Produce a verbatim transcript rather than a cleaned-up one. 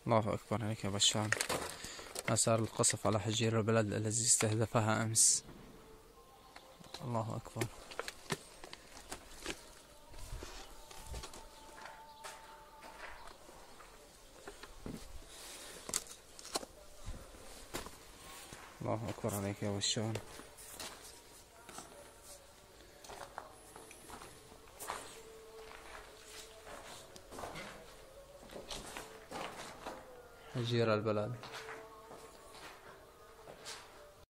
الله أكبر عليك يا بشار. آثار القصف على حجير البلد الذي استهدفها أمس. الله أكبر. الله أكبر عليك يا بشار. حجير البلد.